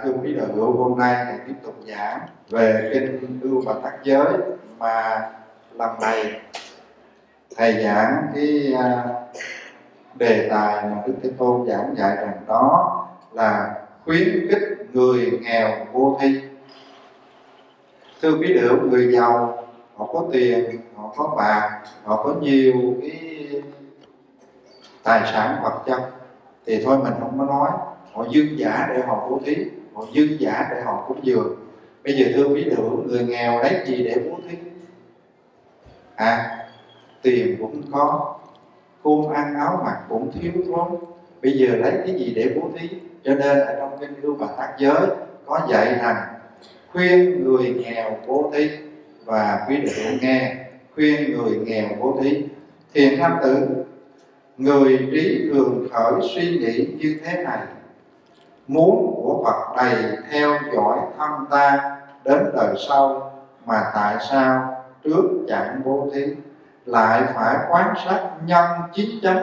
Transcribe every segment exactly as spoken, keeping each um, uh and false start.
thưa quý đạo hữu, hôm nay thầy tiếp tục giảng về kinh Ưu Bà Tắc Giới, mà lần này thầy giảng cái đề tài mà Đức Thế Tôn giảng dạy rằng đó là khuyến khích người nghèo vô thi. Thưa quý đạo hữu, người giàu họ có tiền, họ có bạc, họ có nhiều cái tài sản vật chất thì thôi mình không có nói, họ dư giả để họ bố thí, họ dư giả để họ cúng dường. Bây giờ thưa quý đạo hữu, người nghèo lấy gì để bố thí? À, tiền cũng có, cơm ăn áo mặc cũng thiếu thốn, bây giờ lấy cái gì để bố thí? Cho nên ở trong kinh Ưu Bà Tắc Giới có dạy rằng khuyên người nghèo bố thí. Và quý đạo hữu nghe, khuyên người nghèo bố thí: thiện nam tử, người trí thường khởi suy nghĩ như thế này: muốn của Phật đầy theo dõi thân ta đến đời sau, mà tại sao trước chẳng bố thí? Lại phải quan sát nhân chín chắn,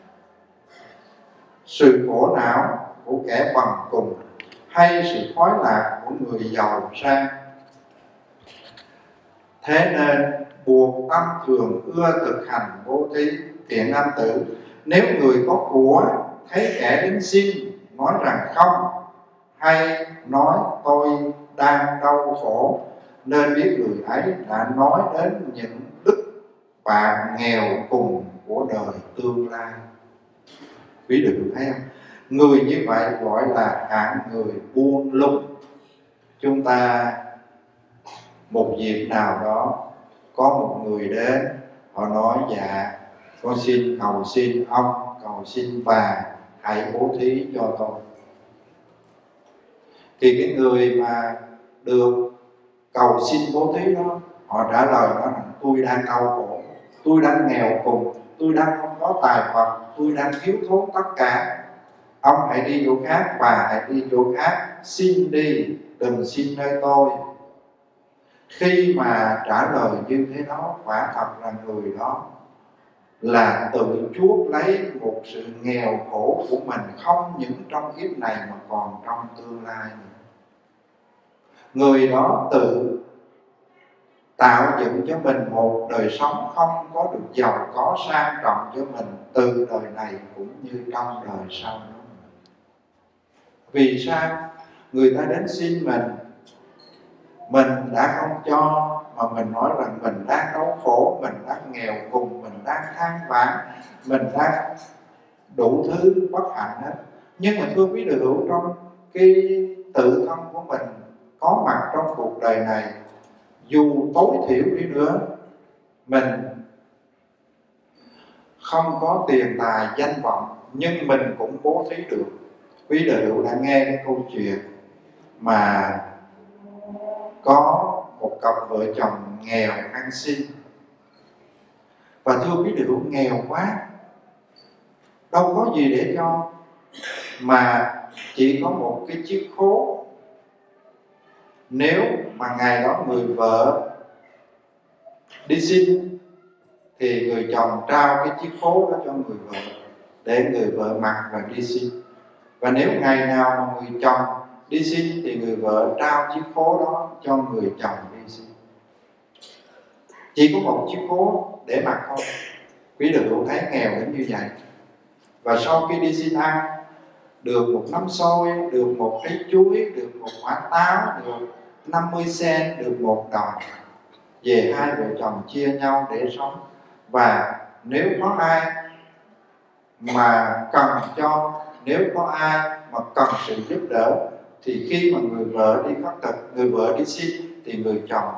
sự khổ não của kẻ bằng cùng hay sự khoái lạc của người giàu sang. Thế nên buộc tâm thường ưa thực hành bố thí. Thiện nam tử, nếu người có của thấy kẻ đến xin nói rằng không, hay nói tôi đang đau khổ, nên biết người ấy đã nói đến những đức bạn nghèo cùng của đời tương lai. Quý vị thấy không? Người như vậy gọi là hạng người buông lung. Chúng ta một dịp nào đó có một người đến, họ nói: dạ con xin cầu xin ông, cầu xin bà hãy bố thí cho tôi. Thì cái người mà được cầu xin bố thí đó, họ trả lời đó là: tôi đang đau khổ, tôi đang nghèo cùng, tôi đang không có tài vật, tôi đang thiếu thốn tất cả. Ông hãy đi chỗ khác, bà hãy đi chỗ khác, xin đi, đừng xin nơi tôi. Khi mà trả lời như thế đó, quả thật là người đó là tự chuốc lấy một sự nghèo khổ của mình, không những trong kiếp này mà còn trong tương lai nữa. Người đó tự tạo dựng cho mình một đời sống không có được giàu có sang trọng cho mình từ đời này cũng như trong đời sau đó. Vì sao? Người ta đến xin mình, mình đã không cho, mà mình nói rằng mình đang đau khổ, mình đang nghèo cùng, mình đang than vãn, mình đang đủ thứ bất hạnh hết. Nhưng mà thưa quý đạo hữu, trong cái tự thân của mình có mặt trong cuộc đời này, dù tối thiểu đi nữa, mình không có tiền tài danh vọng, nhưng mình cũng bố thí được. Quý đạo hữu đã nghe cái câu chuyện mà có một cặp vợ chồng nghèo ăn xin. Và thưa quý đạo hữu, nghèo quá, đâu có gì để cho, mà chỉ có một cái chiếc khố. Nếu mà ngày đó người vợ đi xin thì người chồng trao cái chiếc khố đó cho người vợ để người vợ mặc và đi xin. Và nếu ngày nào mà người chồng đi xin thì người vợ trao chiếc khố đó cho người chồng đi xin. Chỉ có một chiếc khố để mặc thôi. Quý đạo hữu thấy nghèo đến như vậy. Và sau khi đi xin ăn, được một nắm xôi, được một trái chuối, được một quả táo, được năm mươi sen, được một đồng, về hai vợ chồng chia nhau để sống. Và nếu có ai mà cần cho, nếu có ai mà cần sự giúp đỡ, thì khi mà người vợ đi khất thực, người vợ đi xin, thì người chồng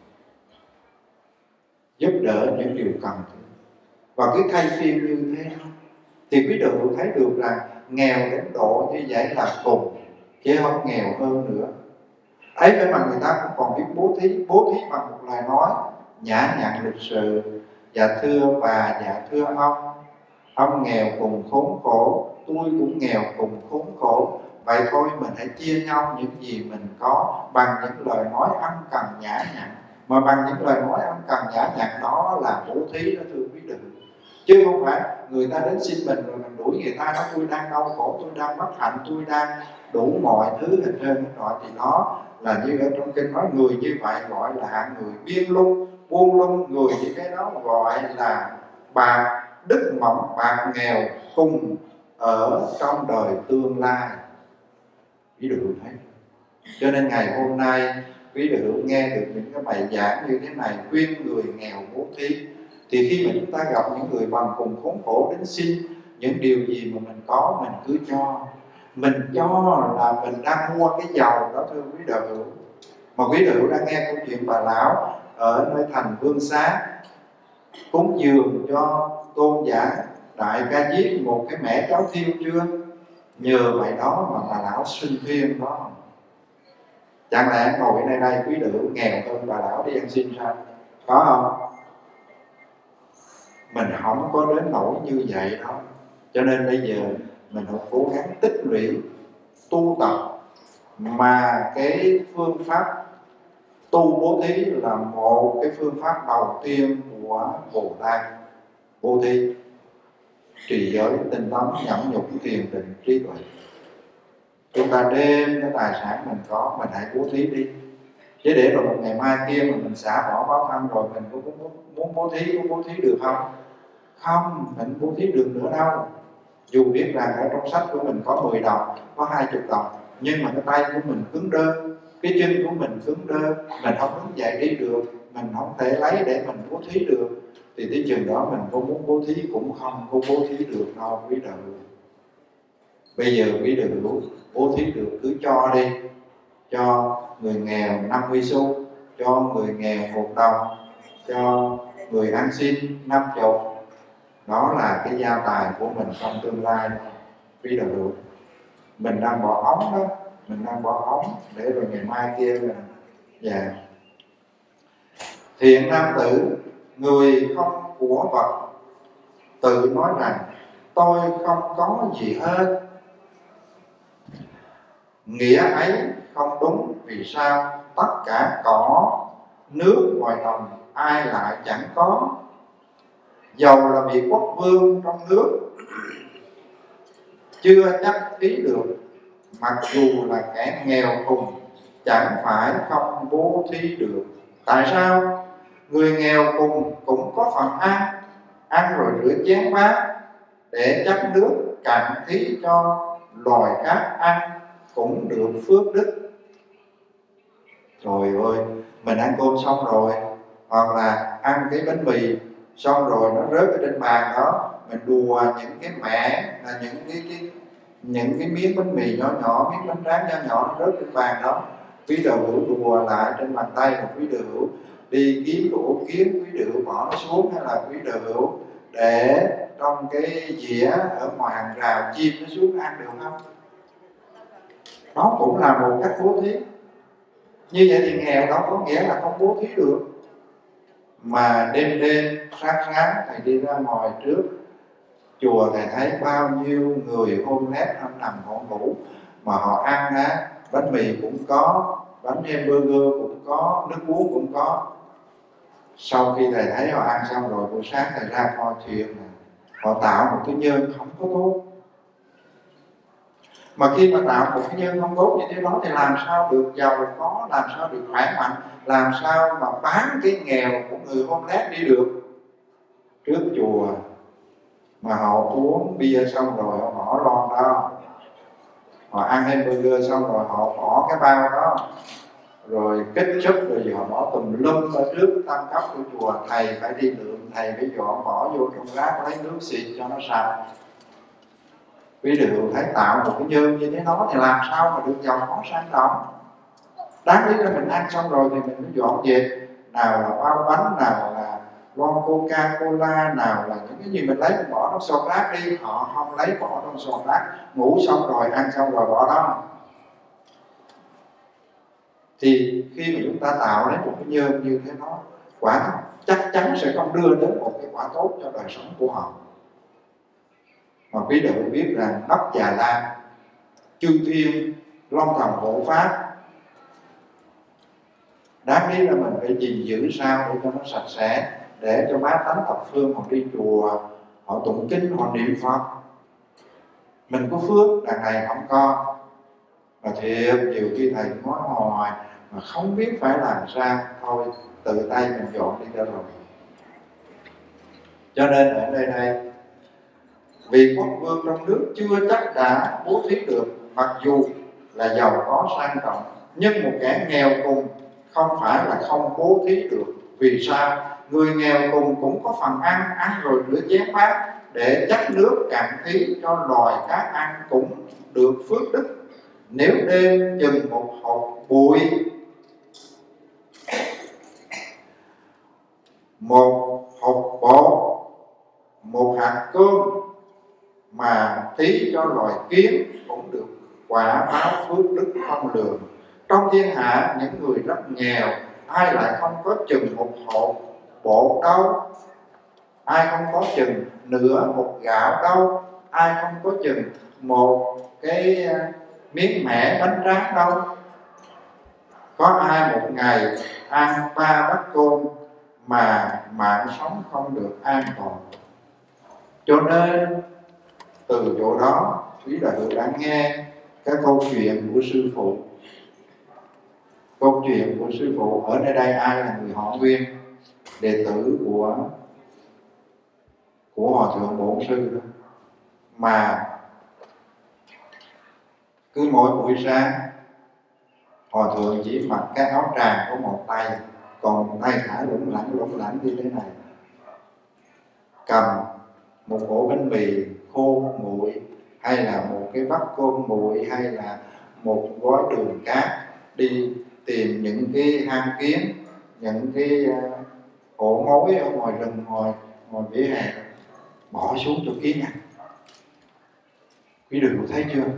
giúp đỡ những điều cần thiết. Và cái thay phiên như thế, thì quý đạo hữu thấy được rằng nghèo đến độ như vậy là cùng, chứ không nghèo hơn nữa. Ấy vậy mà người ta cũng còn biết bố thí. Bố thí bằng một lời nói nhã nhặn lịch sự: dạ thưa bà, dạ thưa ông, ông nghèo cùng khốn khổ, tôi cũng nghèo cùng khốn khổ. Vậy thôi mình hãy chia nhau những gì mình có bằng những lời nói ân cần nhã nhặn. Mà bằng những lời nói ân cần nhã nhặn đó là bố thí đó, thưa quý đạo. chứ không phải người ta đến xin mình rồi mình đuổi người ta, nói tôi đang đau khổ, tôi đang bất hạnh, tôi đang đủ mọi thứ hết trơn hết rồi. Thì nó là như ở trong kinh nói, người như vậy gọi là hạng người biên lung buông lung, người như cái đó gọi là bạc đức mỏng, bạc nghèo cùng ở trong đời tương lai. Quý vị thấy, cho nên ngày hôm nay quý vị nghe được những cái bài giảng như thế này khuyên người nghèo bố thí, thì khi mà chúng ta gặp những người bằng cùng khốn khổ đến xin những điều gì mà mình có, mình cứ cho. Mình cho là mình đang mua cái dầu đó, thưa quý đạo hữu. Mà quý đạo hữu đang nghe câu chuyện bà lão ở nơi thành Vương Xá cúng dường cho tôn giả Đại Ca Diếp một cái mẻ cháo thiêu chưa? Nhờ vậy đó mà bà lão sinh thiên đó. Chẳng lẽ ngồi ở đây đây quý đạo hữu nghèo hơn bà lão đi ăn xin sao? Có không? Mình không có đến nỗi như vậy đó. Cho nên bây giờ mình phải cố gắng tích lũy tu tập, mà cái phương pháp tu bố thí là một cái phương pháp đầu tiên của Bồ Tát. Bố thí, trì giới, tinh tấn, nhẫn nhục, thiền định, trí tuệ. Chúng ta đem cái tài sản mình có, mình hãy bố thí đi. Chứ để rồi một ngày mai kia mà mình xả bỏ báo thân rồi mình có muốn, muốn bố thí, có bố thí được không? Không, mình bố thí được nữa đâu. Dù biết rằng ở trong sách của mình có mười đồng, có hai mươi đồng, nhưng mà cái tay của mình cứng đơ, cái chân của mình cứng đơ, mình không đứng dậy đi được, mình không thể lấy để mình bố thí được, thì tới chừng đó mình có muốn bố thí cũng không có bố thí được đâu quý đạo hữu. Bây giờ quý đạo hữu bố thí được cứ cho đi, cho người nghèo năm mươi xu, cho người nghèo một đồng, cho người ăn xin năm chục. Đó là cái gia tài của mình trong tương lai quý đạo hữu. Mình đang bỏ ống đó, mình đang bỏ ống để rồi ngày mai kia mình dạ. Thiện nam tử, người không của vật, tự nói rằng tôi không có gì hết. Nghĩa ấy không đúng. Vì sao? Tất cả cỏ nước ngoài đồng ai lại chẳng có. Dầu là vị quốc vương trong nước chưa chắc thí được, mặc dù là kẻ nghèo cùng chẳng phải không bố thí được. Tại sao? Người nghèo cùng cũng có phần ăn, ăn rồi rửa chén bát để chắc nước cạn thí cho loài khác ăn cũng được phước đức. Trời ơi, mình ăn cơm xong rồi, hoặc là ăn cái bánh mì xong rồi nó rớt ở trên bàn đó, mình đùa những cái mẻ là những cái, cái những cái miếng bánh mì nhỏ nhỏ, miếng bánh tráng nhỏ nhỏ nó rớt trên bàn đó. Quý đạo hữu đùa lại trên bàn tay, một quý đạo hữu đi kiếm cái ổ kiến, quý đạo hữu bỏ nó xuống, hay là quý đạo hữu để trong cái dĩa ở ngoài hàng rào chim nó xuống ăn được không? Đó cũng là một cách bố thí. Như vậy thì nghèo đó có nghĩa là không bố thí được. Mà đêm đêm sáng sáng thầy đi ra ngoài trước chùa, thầy thấy bao nhiêu người hôm nét nằm nằm họ ngủ mà họ ăn á, bánh mì cũng có, bánh hamburger cũng có, nước uống cũng có. Sau khi thầy thấy họ ăn xong rồi, buổi sáng thầy ra coi chuyện họ tạo một cái nhân không có tốt. Mà khi mà tạo một cái nhân không tốt như thế đó thì làm sao được giàu có, làm sao được khỏe mạnh, làm sao mà bán cái nghèo của người hôm nét đi được. Trước chùa mà họ uống bia xong rồi họ bỏ lon đó, họ ăn hamburger xong rồi họ bỏ cái bao đó, rồi kết chất rồi họ bỏ tùm lum ở trước tam cấp của chùa. Thầy phải đi lượm, thầy phải dọn bỏ vô trong rác, lấy nước xịt cho nó sạch. Quý đạo thấy tạo một cái nhân như thế đó thì làm sao mà được giàu có sang trọng. Đáng lý ra mình ăn xong rồi thì mình mới dọn dẹp, nào là bao bánh, nào là lon Coca Cola, nào là những cái gì mình lấy mình bỏ trong xô rác đi. Họ không lấy, bỏ trong xô rác, ngủ xong rồi, ăn xong rồi bỏ đó. Thì khi mà chúng ta tạo lấy một cái nhân như thế đó, quả chắc chắn sẽ không đưa đến một cái quả tốt cho đời sống của họ. Mà quý đạo biết rằng Đất Già Lam, Chư Thiên, Long Thần Hộ Pháp, đáng lý là mình phải gìn giữ sao để cho nó sạch sẽ, để cho bá tánh thập phương họ đi chùa họ tụng kinh, họ niệm Phật. Mình có phước, đằng này không có. Và thiệt nhiều khi thầy nói hoài mà không biết phải làm sao, thôi tự tay mình dọn đi cho rồi. Cho nên ở nơi đây, vì quốc vương trong nước chưa chắc đã bố thí được, mặc dù là giàu có sang trọng, nhưng một kẻ nghèo cùng không phải là không bố thí được. Vì sao? Người nghèo cùng cũng có phần ăn, ăn rồi rửa chén bát, để chắc nước cạn thí cho loài cá ăn cũng được phước đức. Nếu đem chừng một hột bụi, một hột bột, một hạt cơm mà thí cho loài kiến, cũng được quả báo phước đức không lường. Trong thiên hạ những người rất nghèo, ai lại không có chừng một hột bột đâu, ai không có chừng nửa một gạo đâu, ai không có chừng một cái miếng mẻ bánh tráng đâu. Có ai một ngày ăn ba bát cơm mà mạng sống không được an toàn. Cho nên từ chỗ đó, quý đại hữu đã nghe cái câu chuyện của sư phụ. Câu chuyện của sư phụ ở nơi đây ai là người họ Nguyên, đệ tử của của Hòa Thượng Bổn Sư đó. Mà cứ mỗi buổi sáng Hòa Thượng chỉ mặc cái áo tràng có một tay, còn tay thả lủng lẳng lủng lẳng như thế này, cầm một ổ bánh mì khô nguội, hay là một cái vắt cơm nguội, hay là một gói đường cát, đi tìm những cái hang kiến, những cái ổ mối ở ngoài rừng, ngoài ngoài vỉa hè, bỏ xuống cho kiến ăn. Quý vị có thấy chưa?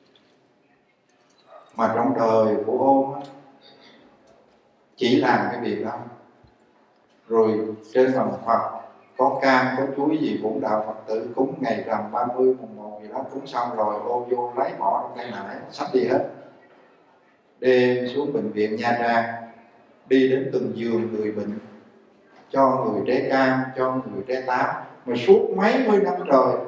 Mà trong đời của ôn chỉ làm cái việc đó, rồi trên phần Phật có cam có chuối gì cũng đạo Phật tử cúng ngày rằm ba mươi mùng một gì đó, cúng xong rồi ôn vô lấy bỏ trong tay nải, sắp đi hết. Đêm xuống bệnh viện Nha Trang, đi đến từng giường người bệnh, cho người trái cam, cho người trái táo, mà suốt mấy mươi năm trời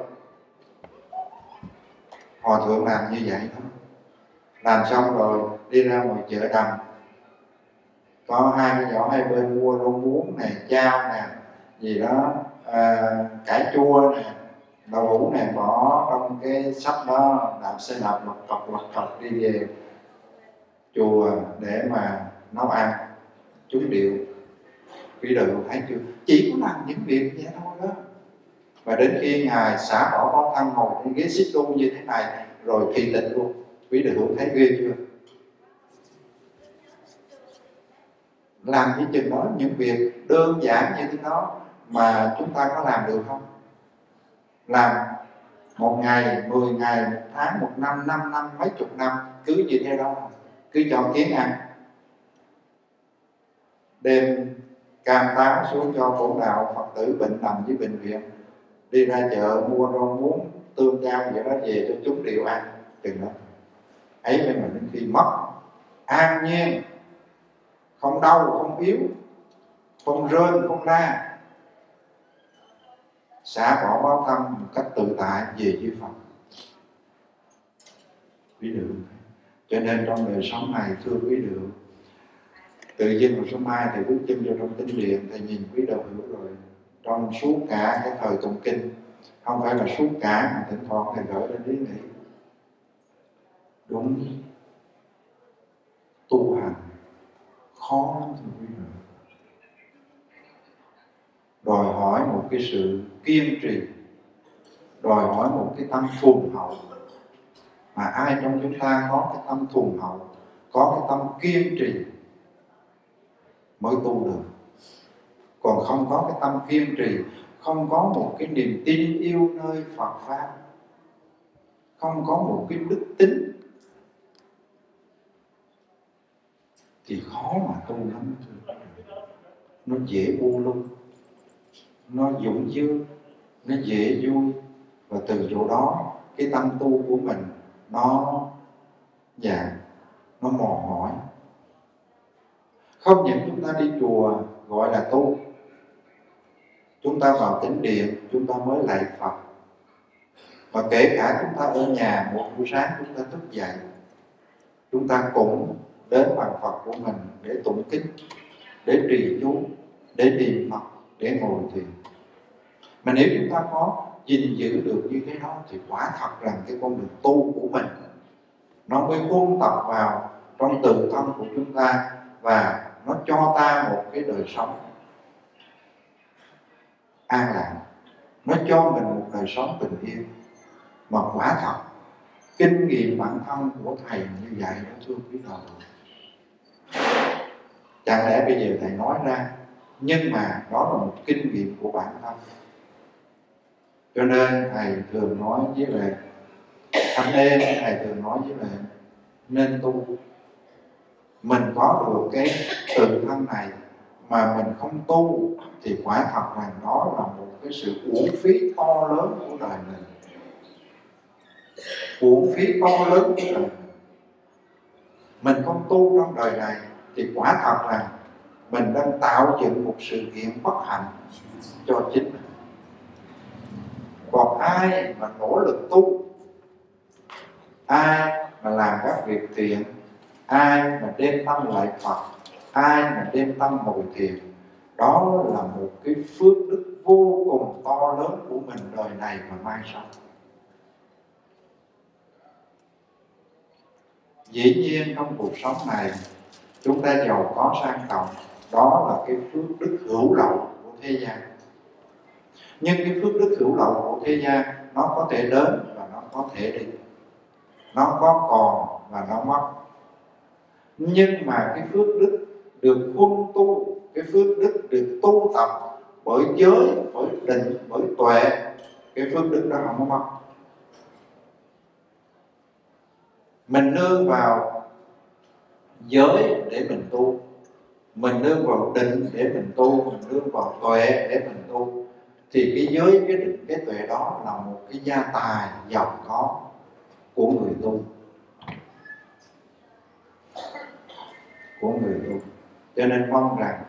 Hòa Thượng làm như vậy thôi. Làm xong rồi đi ra ngoài chợ Đầm, có hai cái giỏ hai bên mua rau muống này, chao nè, gì đó, à, cải chua nè, đậu hũ này, bỏ trong cái sách đó, đạp xe đạp lật cọc lật cọc đi về chùa để mà nấu ăn, trúng điệu. Quý vị thấy chưa? Chỉ có làm những việc vậy thôi đó. Và đến khi Ngài xả bỏ báo thân ngồi trên ghế xích đu như thế này, rồi thị tịch luôn. Quý vị thấy ghê chưa? Làm cái chừng đó, những việc đơn giản như thế đó mà chúng ta có làm được không? Làm một ngày, mười ngày, một tháng, một năm, năm năm, mấy chục năm, cứ như thế đó, cứ cho kiến ăn. Đem cam táo xuống cho bổn đạo Phật tử bệnh nằm với bệnh viện, đi ra chợ mua rau muống, tương cam vậy đó về cho chúng đều ăn. Chừng đó ấy mới mà đến khi mất an nhiên, không đau, không yếu, không rên, không la, xả bỏ báo thân một cách tự tại về với Phật. Quý vị, cho nên trong đời sống này thưa quý vị, tự dưng một số mai thầy bước chân vô trong tinh điện, thầy nhìn quý đạo hữu rồi, trong suốt cả cái thời tụng kinh, không phải là suốt cả mà thỉnh thoảng thầy gửi đến ý nghĩ đúng, tu hành khó lắm thưa quý vị, đòi hỏi một cái sự kiên trì, đòi hỏi một cái tâm thuần hậu. Mà ai trong chúng ta có cái tâm thuần hậu, có cái tâm kiên trì mới tu được. Còn không có cái tâm kiên trì, không có một cái niềm tin yêu nơi Phật Pháp, không có một cái đức tính, thì khó mà tu lắm. Nó dễ buông lung, nó dũng dương, nó dễ vui. Và từ chỗ đó cái tâm tu của mình nó dạ, nó mòn mỏi. Không những chúng ta đi chùa gọi là tu, chúng ta vào chánh điện, chúng ta mới lạy Phật. Và kể cả chúng ta ở nhà, một buổi sáng chúng ta thức dậy, chúng ta cũng đến bàn Phật của mình để tụng kinh, để trì chú, để niệm Phật, để ngồi thiền. Mà nếu chúng ta có gìn giữ được như thế đó thì quả thật rằng cái con đường tu của mình nó mới huân tập vào trong tự thân của chúng ta, và nó cho ta một cái đời sống an lạc, nó cho mình một đời sống bình yên. Mà quả thật kinh nghiệm bản thân của thầy như vậy đó thưa quý đạo hữu. Chẳng lẽ bây giờ thầy nói ra, nhưng mà đó là một kinh nghiệm của bản thân. Cho nên thầy thường nói với lại anh em, thầy thường nói với lại nên tu. Mình có được cái tự thân này mà mình không tu thì quả thật rằng đó là một cái sự uổng phí to lớn của đời mình. Uổng phí to lớn của đời mình. Mình không tu trong đời này thì quả thật rằng mình đang tạo dựng một sự kiện bất hạnh cho chính mình. Còn ai mà nỗ lực tu, ai mà làm các việc thiện, ai mà đem tâm lại Phật, ai mà đem tâm ngồi thiền, đó là một cái phước đức vô cùng to lớn của mình đời này và mai sau. Dĩ nhiên trong cuộc sống này chúng ta giàu có sang trọng, đó là cái phước đức hữu lậu của thế gian. Nhưng cái phước đức hữu lậu của thế gian nó có thể đến và nó có thể đi, nó có còn và nó mất. Nhưng mà cái phước đức được huân tu, cái phước đức được tu tập bởi giới, bởi định, bởi tuệ, cái phước đức đó không có mất. Mình nương vào giới để mình tu, mình nương vào định để mình tu, mình nương vào tuệ để mình tu, thì cái giới, cái định, cái tuệ đó là một cái gia tài giàu có của người tu, của người tu. Cho nên mong rằng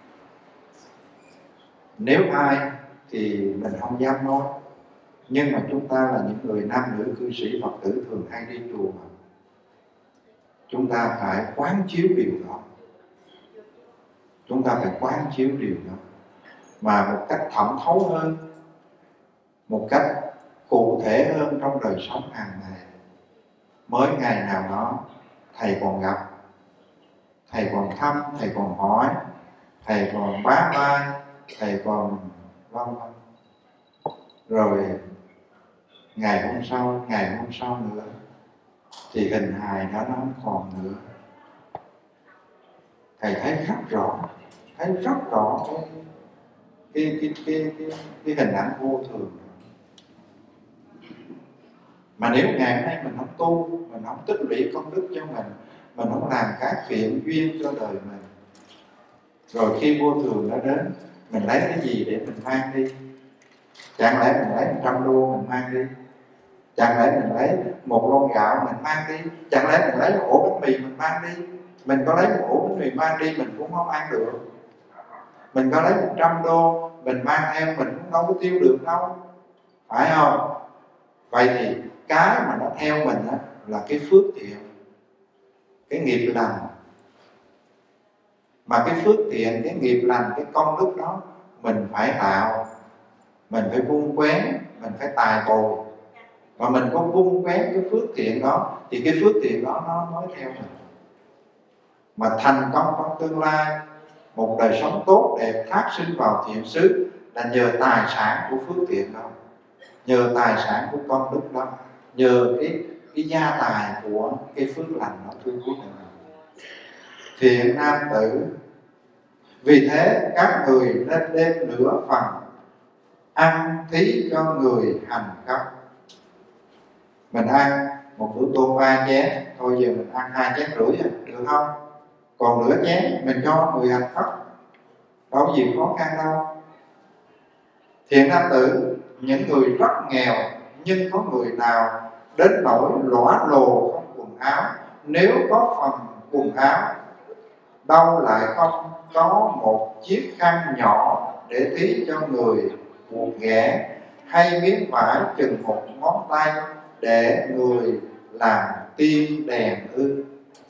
nếu ai thì mình không dám nói, nhưng mà chúng ta là những người nam nữ cư sĩ Phật tử thường hay đi chùa mà, chúng ta phải quán chiếu điều đó. Chúng ta phải quán chiếu điều đó mà một cách thẩm thấu hơn, một cách cụ thể hơn trong đời sống hàng ngày. Mới ngày nào đó thầy còn gặp, thầy còn thăm, thầy còn hỏi, thầy còn bá vai, thầy còn vân vân. Rồi ngày hôm sau, ngày hôm sau nữa thì hình hài đó nó không còn nữa. Thầy thấy rất rõ, thấy rất rõ cái cái cái cái cái, cái hình ảnh vô thường. Mà nếu ngày hôm nay mình không tu, mình không tích lũy công đức cho mình, mình không làm các thiện duyên cho đời mình, rồi khi vô thường nó đến, mình lấy cái gì để mình mang đi? Chẳng lẽ mình lấy một trăm đô mình mang đi? Chẳng lẽ mình lấy một lon gạo mình mang đi? Chẳng lẽ mình lấy một ổ bánh mì mình mang đi? Mình có lấy một ổ bánh mì mang đi mình cũng không ăn được. Mình có lấy một trăm đô mình mang theo mình cũng đâu có tiêu được đâu, phải không? Vậy thì cái mà nó theo mình á, là cái phước thiện, cái nghiệp lành. Mà cái phước thiện, cái nghiệp lành, cái công đức đó mình phải tạo, mình phải vun quén, mình phải tài bồi. Và mình có vun quén cái phước thiện đó thì cái phước thiện đó nó mới theo mình. Mà thành công trong tương lai, một đời sống tốt đẹp thác sinh vào thiện xứ là nhờ tài sản của phước thiện đó, nhờ tài sản của công đức đó, nhờ cái, cái gia tài của cái phước lành đó thưa quý vị. Thiện nam tử, vì thế các người nên đem nửa phần ăn thí cho người hành khất. Mình ăn một bữa cơm ba chén, thôi giờ mình ăn hai chén rưỡi à, được không? Còn nửa chén mình cho người hành khất, đâu có gì khó khăn đâu. Thiện nam tử, những người rất nghèo nhưng có người nào đến nỗi lõa lồ không quần áo, nếu có phần quần áo đâu lại không có một chiếc khăn nhỏ để thí cho người buộc ghẻ, hay miếng vải chừng một ngón tay để người làm tim đèn ư?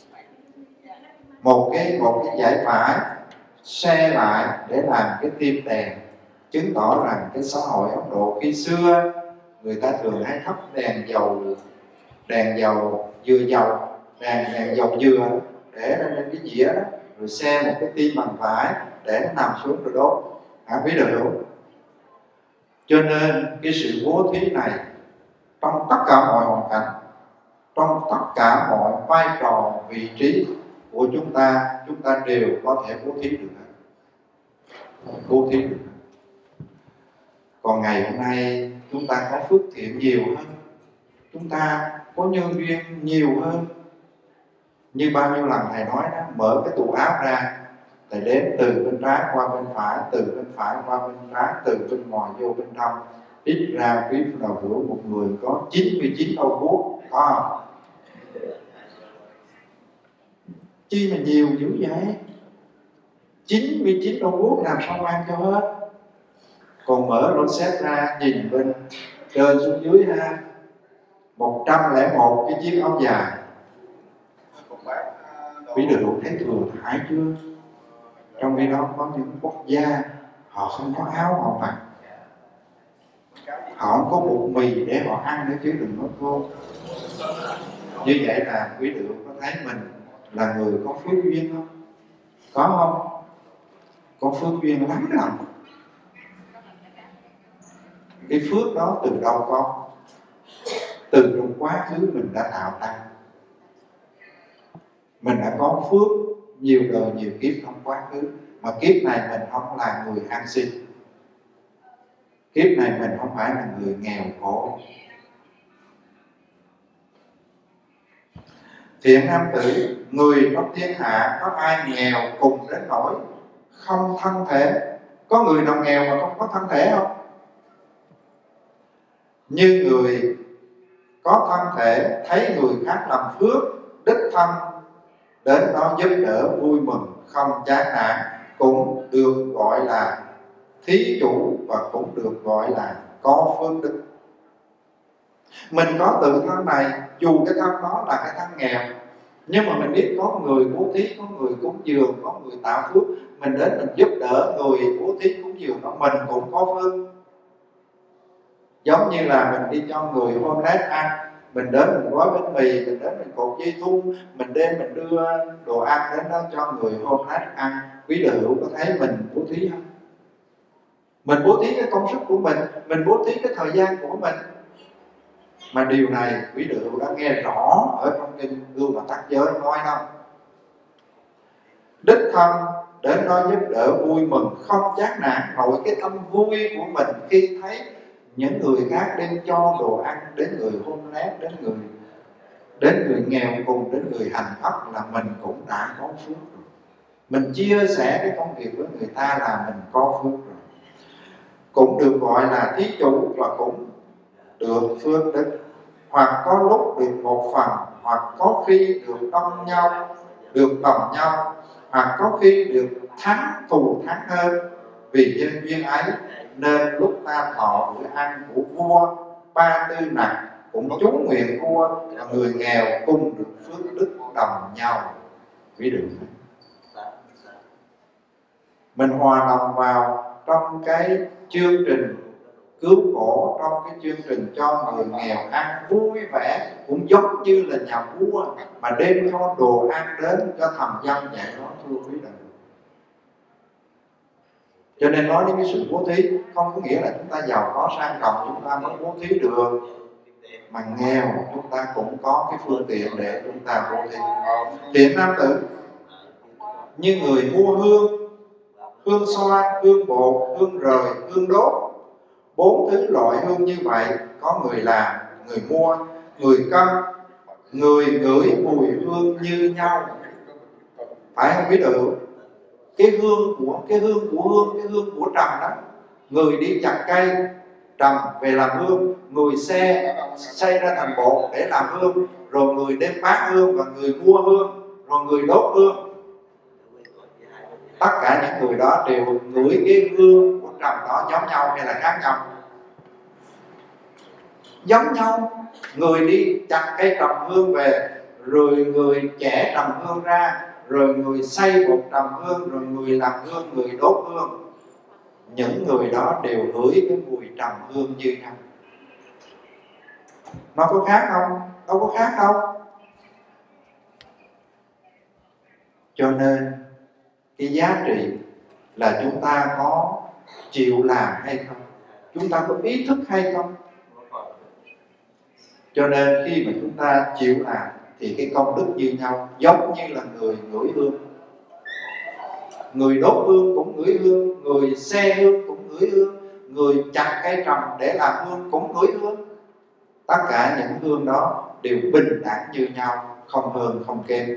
Một cái một cái dải vải xe lại để làm cái tim đèn, chứng tỏ rằng cái xã hội Ấn Độ khi xưa người ta thường hay thắp đèn dầu, đèn dầu dừa dầu, đèn đèn dầu dừa để lên cái dĩa đó, rồi xe một cái tim bằng vải để nó nằm xuống rồi đốt. Hả quý được không? Cho nên cái sự bố thí này trong tất cả mọi hoàn cảnh, trong tất cả mọi vai trò vị trí của chúng ta, chúng ta đều có thể bố thí được. Bố thí được. Còn ngày hôm nay chúng ta có phước thiện nhiều hơn, chúng ta có nhân duyên nhiều hơn. Như bao nhiêu lần thầy nói đó, mở cái tủ áo ra, thầy đếm từ bên trái qua bên phải, từ bên phải qua bên trái, từ bên ngoài vô bên trong, ít ra quý đạo hữu một người có chín mươi chín đầu guốc, có không? Chi mà nhiều dữ vậy? chín mươi chín đầu guốc làm sao mang cho hết? Còn mở lô xếp ra nhìn bên trên xuống dưới ha, một trăm lẻ một cái chiếc áo dài. Quý đạo hữu thấy thừa thải chưa? Trong khi đó có những quốc gia họ không có áo họ mặc, họ không có bột mì để họ ăn nữa chứ đừng nói cô. Như vậy là quý đạo hữu có thấy mình là người có phước duyên không? Có không? Có phước duyên lắm lòng. Cái phước đó từ đâu có? Từ trong quá khứ mình đã tạo ra. Mình đã có phước nhiều đời nhiều kiếp trong quá khứ, mà kiếp này mình không là người ăn xin. Kiếp này mình không phải là người nghèo khổ. Thiện nam tử, người trong thiên hạ có ai nghèo cùng đến nỗi không thân thể? Có người nào nghèo mà không có thân thể không? Như người có thân thể thấy người khác làm phước, đích thân đến đó giúp đỡ vui mừng không chán nản, cũng được gọi là thí chủ và cũng được gọi là có phước đức. Mình có tự thân này, dù cái thân đó là cái thân nghèo, nhưng mà mình biết có người bố thí, có người cúng dường, có người tạo phước, mình đến mình giúp đỡ người bố thí cúng dường đó, mình cũng có phước. Giống như là mình đi cho người homeless ăn, mình đến mình gói bánh mì, mình đến mình cột dây thun, mình đem mình đưa đồ ăn đến đó cho người homeless ăn. Quý đạo hữu có thấy mình bố thí không? Mình bố thí cái công sức của mình, mình bố thí cái thời gian của mình. Mà điều này quý đạo hữu đã nghe rõ ở trong kinh Ưu Mà Tắc Giới nói đâu. Đích thân đến đó giúp đỡ vui mừng không chán nản, nội cái tâm vui của mình khi thấy những người khác đem cho đồ ăn đến người homeless, đến người đến người nghèo cùng đến người hành khất là mình cũng đã có phước rồi. Mình chia sẻ cái công việc với người ta là mình có phước rồi. Cũng được gọi là thí chủ và cũng được phước đức. Hoặc có lúc được một phần, hoặc có khi được đông nhau, được đồng nhau, hoặc có khi được thắng thù thắng hơn. Vì nhân duyên ấy nên lúc ta thọ bữa ăn của vua Ba Tư Nặc, cũng chú nguyện vua và người nghèo cùng được phước đức đồng nhau. Quý được mình hòa đồng vào trong cái chương trình cứu khổ, trong cái chương trình cho người nghèo ăn vui vẻ, cũng giống như là nhà vua mà đem cho đồ ăn đến cho thần dân vậy đó, thưa quý đạo. Cho nên nói đến cái sự bố thí không có nghĩa là chúng ta giàu có sang trọng chúng ta mới bố thí được, mà nghèo chúng ta cũng có cái phương tiện để chúng ta bố thí. Thiện nam tử, như người mua hương, hương xoa, hương bột, hương rời, hương đốt, bốn thứ loại hương như vậy, có người làm, người mua, người cân, người ngửi mùi hương như nhau. Phải không biết được? Cái hương của cái hương của hương, cái hương của trầm đó, người đi chặt cây trầm về làm hương, người xe xây ra thành bột để làm hương, rồi người đem bán hương và người mua hương, rồi người đốt hương. Tất cả những người đó đều ngửi cái hương của trầm đó giống nhau hay là khác nhau? Giống nhau. Người đi chặt cây trầm hương về, rồi người chẻ trầm hương ra, rồi người xay bột trầm hương, rồi người làm hương, người đốt hương. Những người đó đều hửi cái mùi trầm hương như nhau. Nó có khác không? Đâu có khác đâu. Cho nên cái giá trị là chúng ta có chịu làm hay không, chúng ta có ý thức hay không. Cho nên khi mà chúng ta chịu làm thì cái công đức như nhau, giống như là người ngửi hương. Người đốt hương cũng ngửi hương, người xe hương cũng ngửi hương, người chặt cây trầm để làm hương cũng ngửi hương. Tất cả những hương đó đều bình đẳng như nhau, không hơn không kém.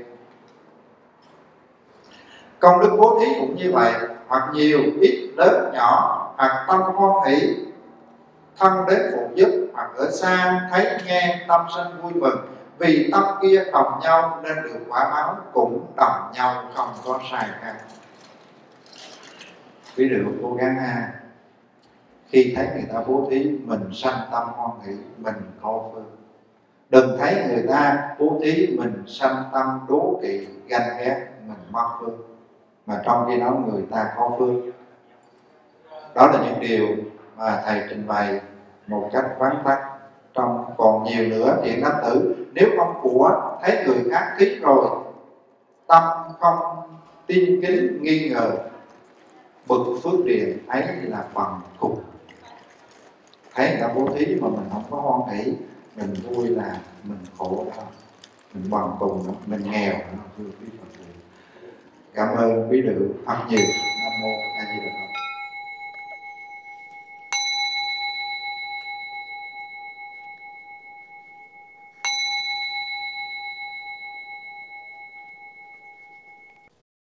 Công đức bố thí cũng như vậy, hoặc nhiều, ít, lớn, nhỏ, hoặc tâm hoan hỷ, thân đến phụ giúp, hoặc ở xa thấy nghe tâm sanh vui mừng. Vì tâm kia đồng nhau nên được quả báo cũng đồng nhau, không có sai khác. Quý vị cố gắng ha, khi thấy người ta bố thí mình sanh tâm hoan hỷ, mình có phước. Đừng thấy người ta bố thí mình sanh tâm đố kỵ, ganh ghét, mình mất phước. Mà trong khi đó người ta có phước. Đó là những điều mà thầy trình bày một cách vắn tắt. Trong còn nhiều nữa thiện nam tử, nếu không của thấy người khác thí rồi, tâm không tin kính nghi ngờ, bực phước điền ấy là bằng cùng. Thấy người ta bố thí mà mình không có hoan hỷ, mình vui là mình khổ thôi, mình bằng cùng, mình nghèo. Cảm ơn quý vị thật nhiều. Nam mô A Di Đà Phật.